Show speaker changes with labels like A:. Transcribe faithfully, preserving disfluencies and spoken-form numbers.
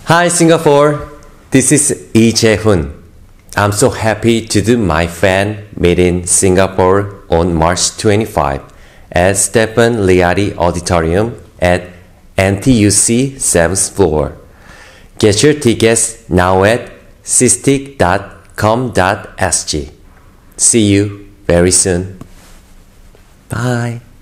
A: Hi Singapore, this is Je-Hoon. I'm so happy to do my fan meet in Singapore on March twenty-fifth at Stephen Liati Auditorium at N T U C seventh floor. Get your tickets now at sistik dot com dot s g. See you very soon. Bye.